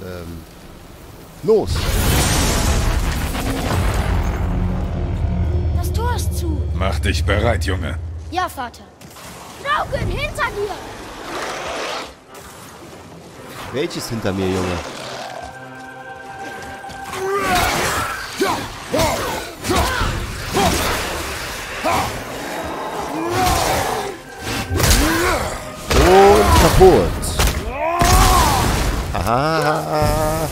los. Das Tor ist zu. Mach dich bereit, Junge. Ja, Vater. Rauken, hinter dir! Welches hinter mir, Junge? Und kaputt. Haha.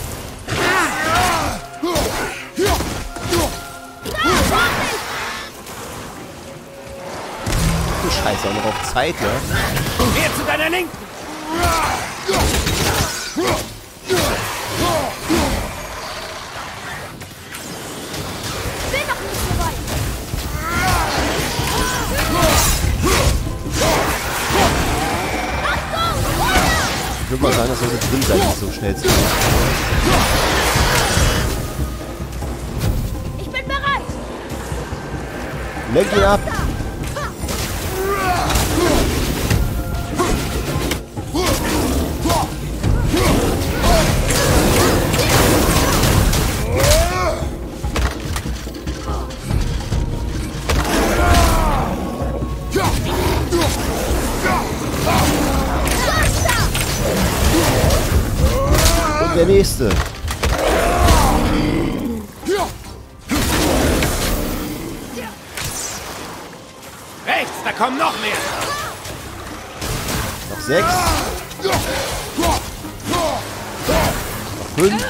Du Scheiße, auch noch auf Zeit, ne? Wer zu deiner Linken! Ich bin noch nicht so weit. Ich würde mal sagen, das sollte drin sein, nicht so schnell zu gehen. Ich bin bereit. Lenk ihn ab! Und der nächste. Rechts, da kommen noch mehr! Noch 6. Noch 5.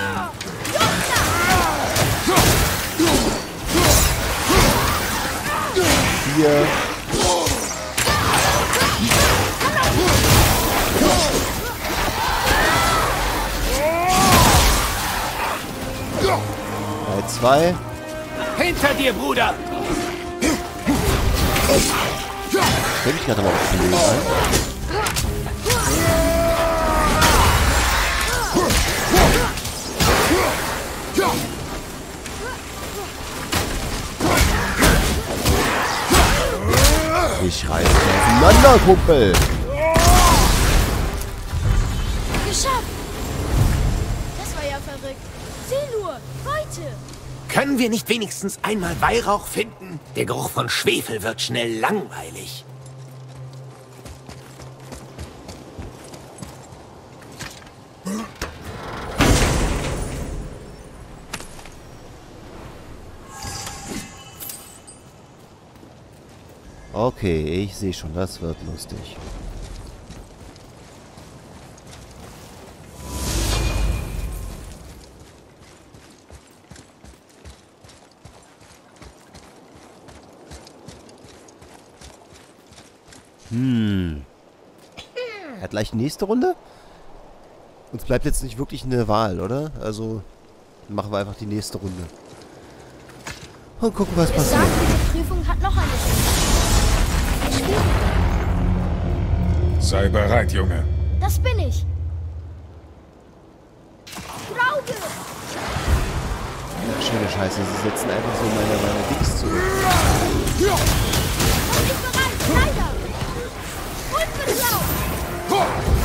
4. 2. Hinter dir, Bruder! Könnte ich gerade mal auf den Weg ein. Ich reiß dich auseinander, Kumpel! Geschafft. Das war ja verrückt. Sieh nur, heute. Können wir nicht wenigstens einmal Weihrauch finden? Der Geruch von Schwefel wird schnell langweilig. Okay, ich sehe schon, das wird lustig. Er hat gleich die nächste Runde? Uns bleibt jetzt nicht wirklich eine Wahl, oder? Also machen wir einfach die nächste Runde. Und gucken, was Es passiert. sagt, diese Prüfung hat noch eine Chance. Sei bereit, Junge. Das bin ich. Rauge! Ja, schöne Scheiße, sie setzen einfach so meine Dings zurück. Und ich bereit, leider! Und mit Lauf!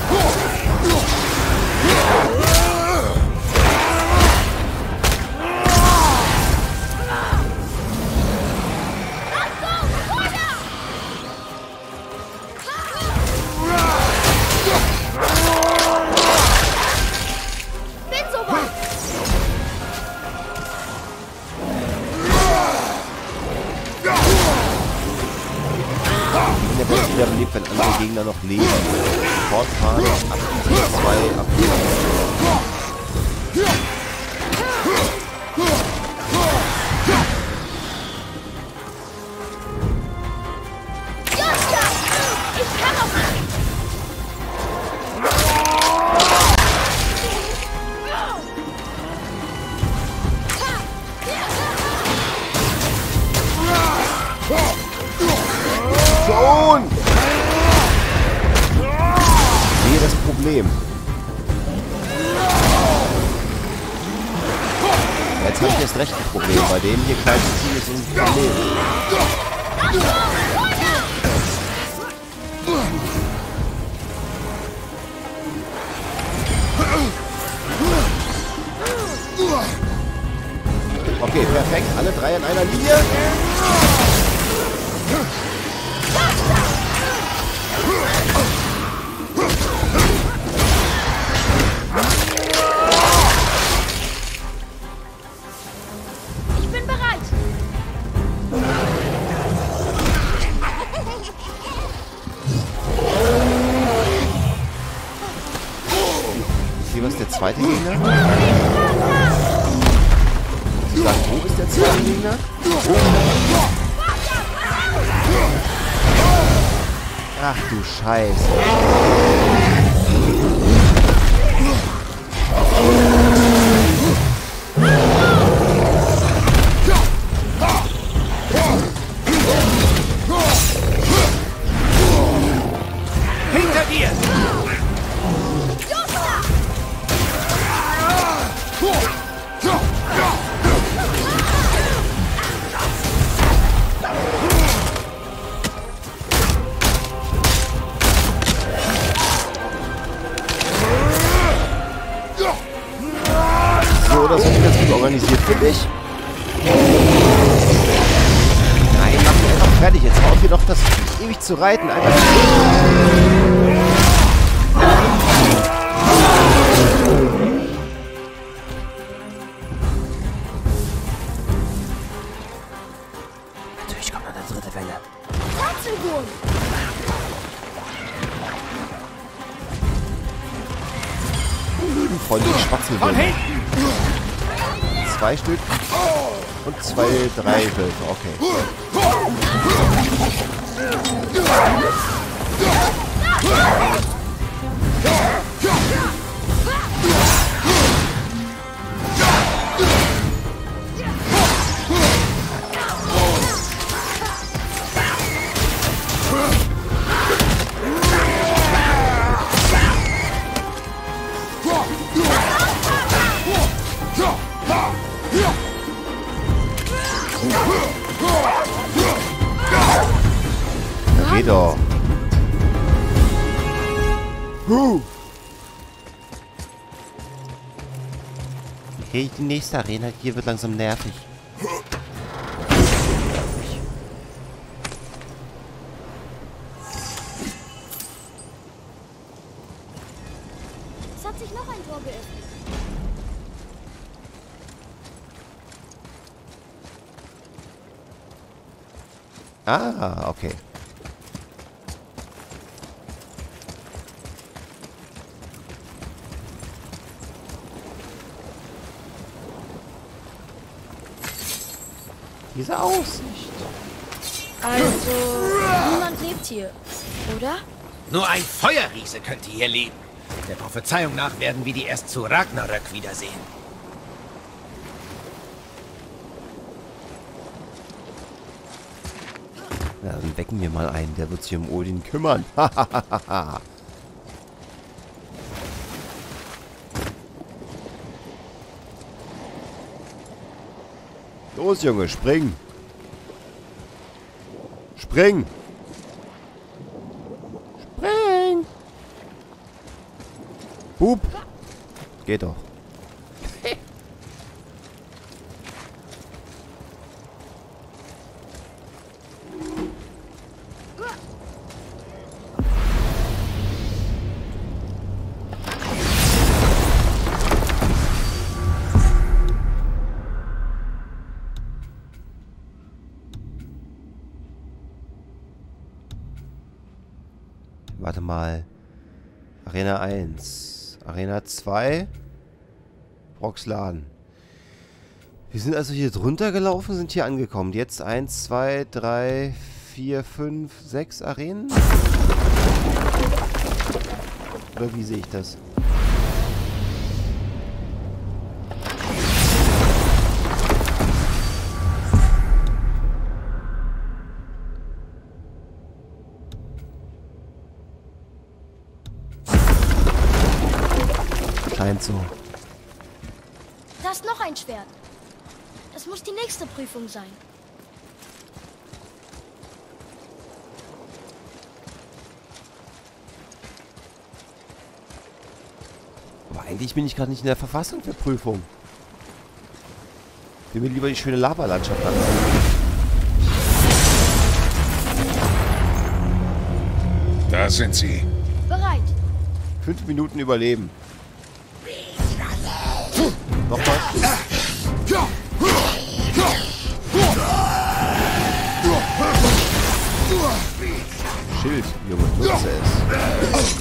Bin so weit! Der wird wieder belebt, wenn andere Gegner noch leben. Fortfahren, aktiviert 2, abgeben. Ich kann auch nicht! Schon! Sehe das Problem. Jetzt habe ich erst recht ein Problem. Bei dem hier klein zu ziehen ist ein Problem. Okay, perfekt. Alle drei in einer Linie. Ich bin bereit. Hier was der zweite Gegner? Sie sagen, wo ist der zweite Gegner? Ach du Scheiße. Hinter dir! So, das ist ganz gut organisiert, finde ich. Nein, mach mich einfach fertig. Jetzt hau hier doch das ewig zu reiten. Einfach. Natürlich kommt noch eine dritte Welle. Tatzelwurm. Voll die Spatzelwürmer. 2 Stück und 2, 3 Wölfe. Okay. Geh doch. Okay, die nächste Arena hier wird langsam nervig. Es hat sich noch ein Tor geöffnet. Ah, okay. Diese Aussicht. Also, niemand lebt hier, oder? Nur ein Feuerriese könnte hier leben. Der Prophezeiung nach werden wir die erst zu Ragnarök wiedersehen. Na, dann wecken wir mal einen, der wird sich um Odin kümmern. Los, Junge, spring! Spring! Spring! Bub! Geht doch. Warte mal. Arena 1. Arena 2. Broxladen. Wir sind also hier drunter gelaufen, sind hier angekommen. Jetzt 1, 2, 3, 4, 5, 6 Arenen? Oder wie sehe ich das? Scheint so. Da ist noch ein Schwert. Das muss die nächste Prüfung sein. Aber eigentlich bin ich gerade nicht in der Verfassung für Prüfung. will mir lieber die schöne Lavalandschaft ansehen. Da sind sie. Bereit. 5 Minuten überleben. Noch was? Schild, Junge, nutze es.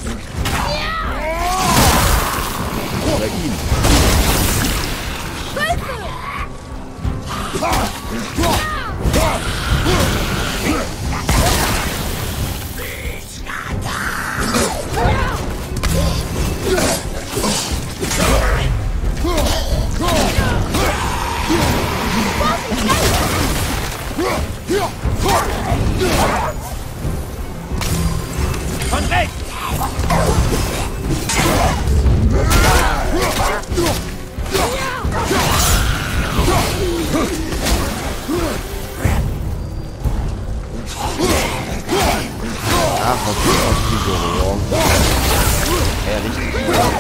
Oder ihn. Von rechts! Ach, was ist aus dieser Rohr? Ja, richtig.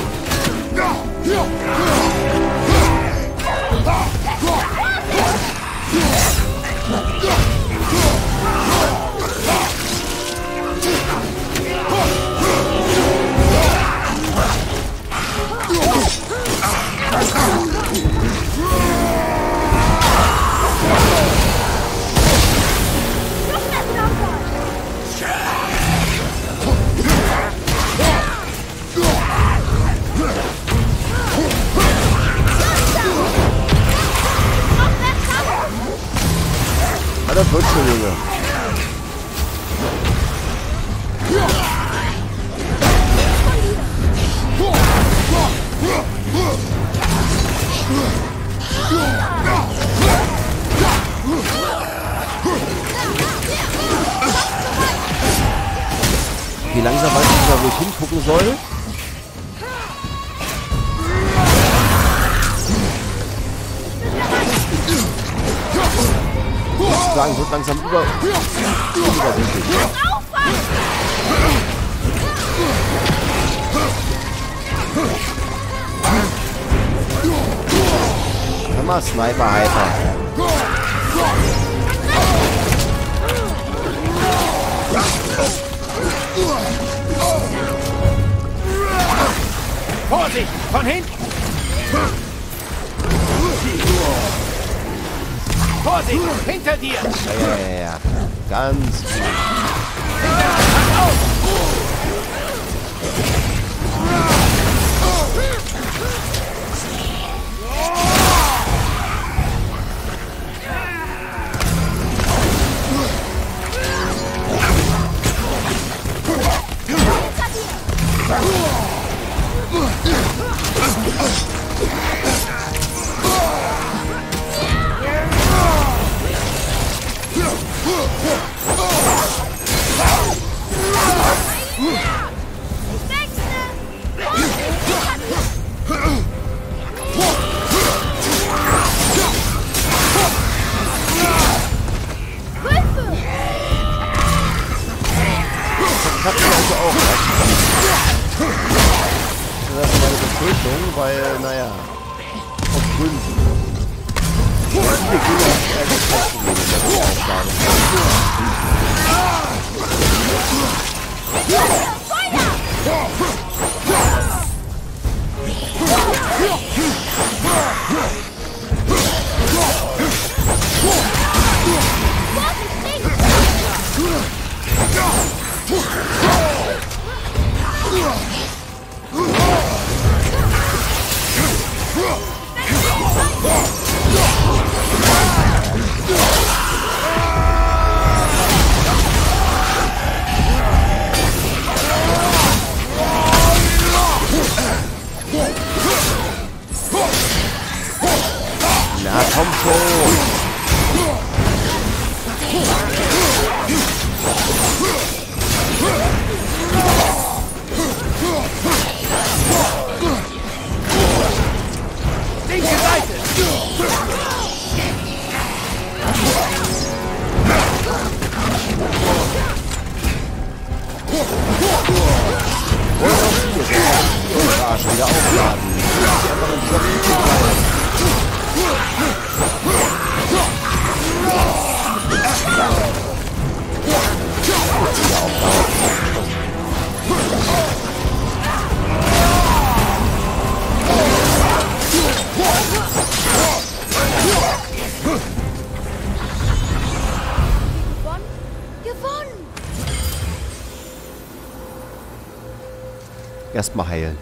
Das wird schon, Junge. Wie langsam weiß ich nicht, wo ich hingucken soll. Sagen, wird langsam übersichtlich. Hör mal, Sniper-Hyper. Vorsicht! Von hinten! Vorsicht! Hinter dir! Ja. Ganz gut. Ich hab also auch recht. Das ist meine Befürchtung, weil, naja, auf Gründen. Viele Gegner haben ehrlich Probleme mit der Aufgabe. Na komm schon! Linke Seite! Wieder aufladen. Einfach in dieser Richtung bleiben. Erstmal heilen.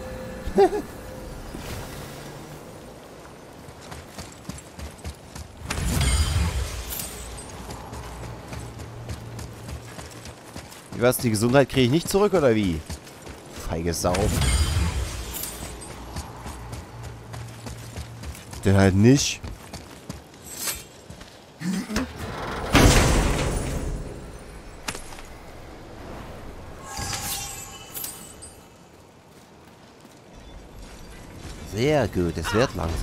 Wie war's? Die Gesundheit kriege ich nicht zurück, oder wie? Feige Sau. Denn halt nicht. Sehr gut, es wird langsam.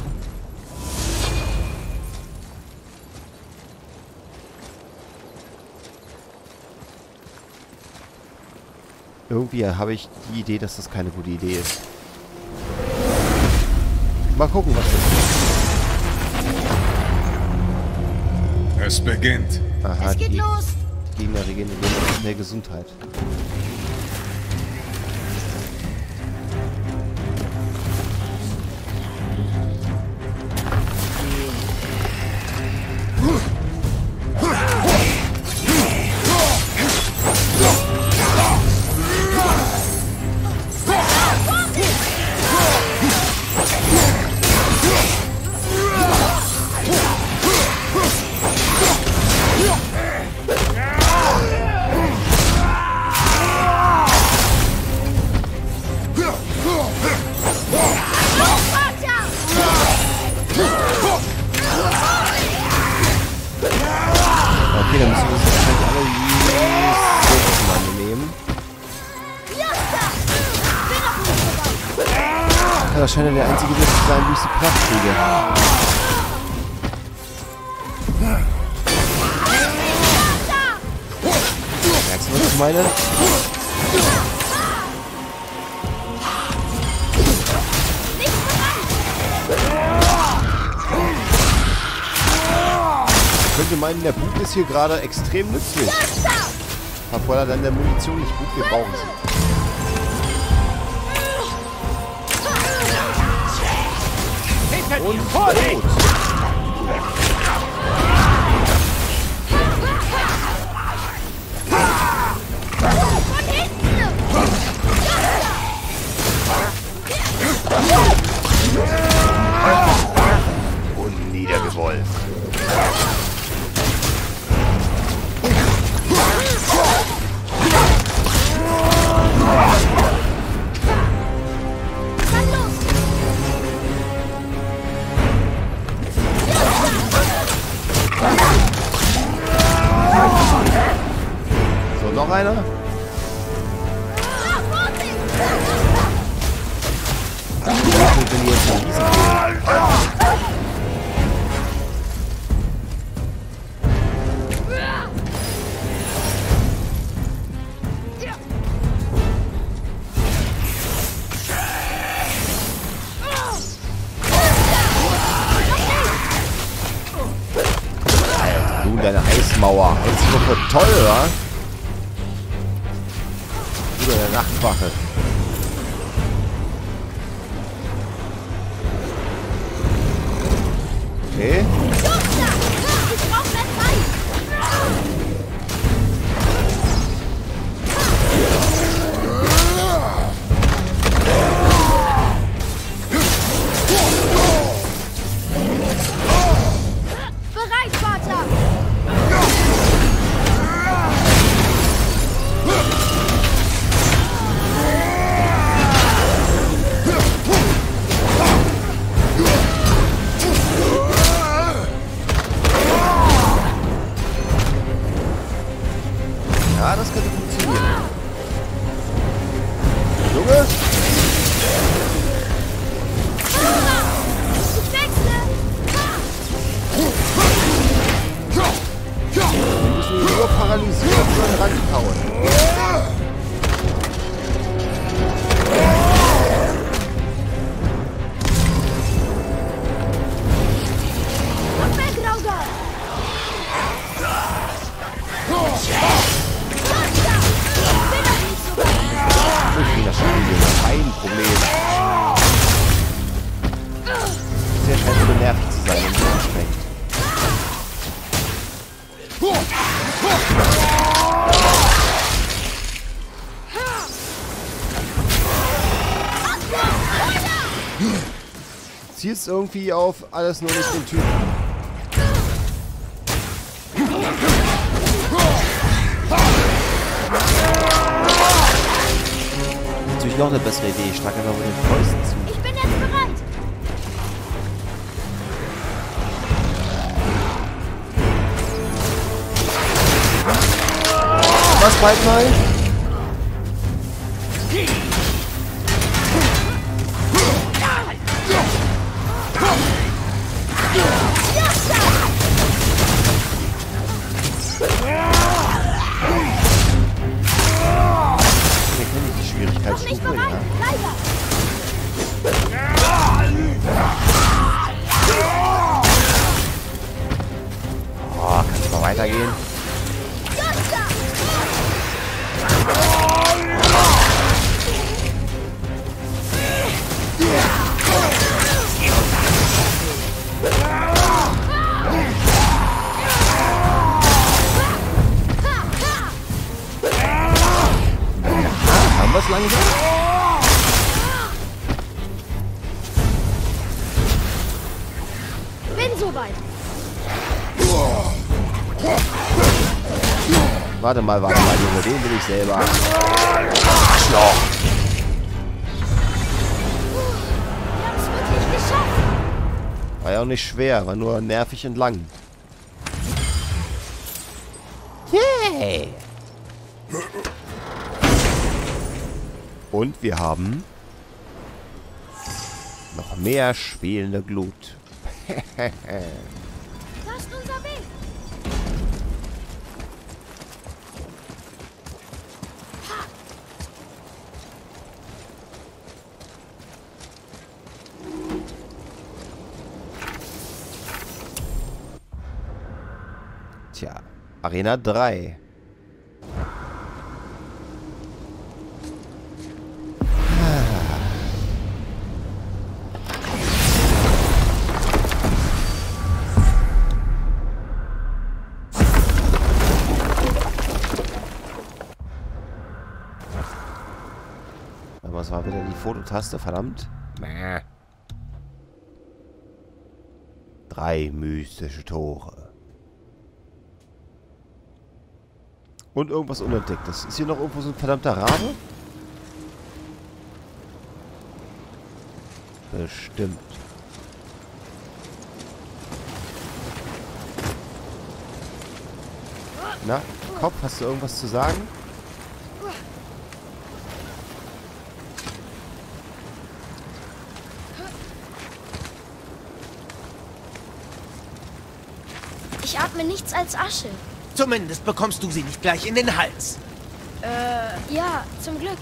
Irgendwie habe ich die Idee, dass das keine gute Idee ist. Mal gucken, was das ist. Es beginnt. Aha, Es geht los. Die Gegner regenerieren schnell Gesundheit. Okay, dann müssen wir uns wahrscheinlich alle die auseinandernehmen. Ja, das scheint ja der einzige Weg zu sein, wie ich sie platt kriege. Merkst du, was ich meine? Ich könnte meinen, der Bug ist hier gerade extrem nützlich. Obwohl er dann der Munition nicht gut gebrauchen sieht. Und tot! Und niedergewollt. So, noch einer? Wenn die jetzt von diesen du und deine Eismauer. Hältst du doch für toll, wa? Oder der Nachtwache. Okay. Ich brauche mehr Zeit. Bereit, Vater. zielst irgendwie auf alles nur nicht den Typen. Natürlich noch eine bessere Idee. Ich schlage einfach mit den Fäusten zu. Ich bin jetzt bereit. Was bald mal? Wir kennen die Schwierigkeitsstufe, Nicht bereit. ja. Leider. Oh, kann es mal weitergehen? Haben wir es langsam? Bin soweit. Warte mal, Junge, den will ich selber. Arschloch! Wir haben es wirklich geschafft. War ja auch nicht schwer, war nur nervig und lang. Yay! Und wir haben noch mehr schwelende Glut. Das ist unser Weg. Tja, Arena 3. Was war wieder die Fototaste? Verdammt. 3 mystische Tore. Und irgendwas Unentdecktes. Ist hier noch irgendwo so ein verdammter Rabe? Bestimmt. Na, Kopf, hast du irgendwas zu sagen? Ich atme nichts als Asche. Zumindest bekommst du sie nicht gleich in den Hals. Ja, zum Glück.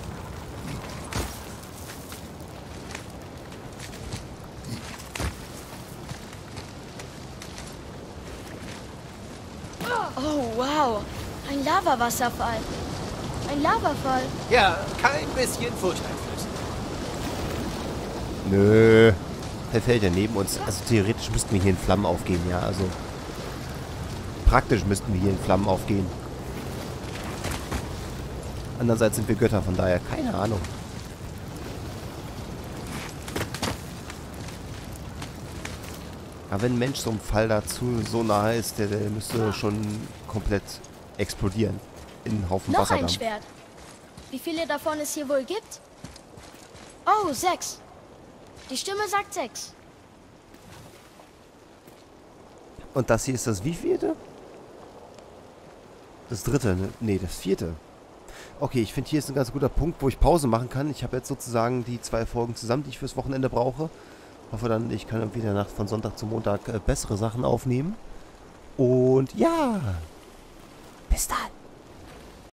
Oh, wow. Ein Lavawasserfall. Ein Lavafall. Ja, kein bisschen furchteinflößend. Nö. Der fällt ja neben uns. Also theoretisch müssten wir hier in Flammen aufgehen, ja. Also praktisch müssten wir hier in Flammen aufgehen. Andererseits sind wir Götter, von daher keine Ahnung. Aber wenn ein Mensch so einem Fall dazu so nahe ist, der müsste schon komplett explodieren. In einen Haufen Noch Wasserdampf. ein Schwert. Wie viele davon es hier wohl gibt? Oh, 6. Die Stimme sagt 6. Und das hier ist das wievielte? Das dritte, ne? Nee, das vierte. Okay, ich finde, hier ist ein ganz guter Punkt, wo ich Pause machen kann. Ich habe jetzt sozusagen die 2 Folgen zusammen, die ich fürs Wochenende brauche. Hoffe dann, ich kann irgendwie in der Nacht von Sonntag zu Montag bessere Sachen aufnehmen. Und ja, bis dann.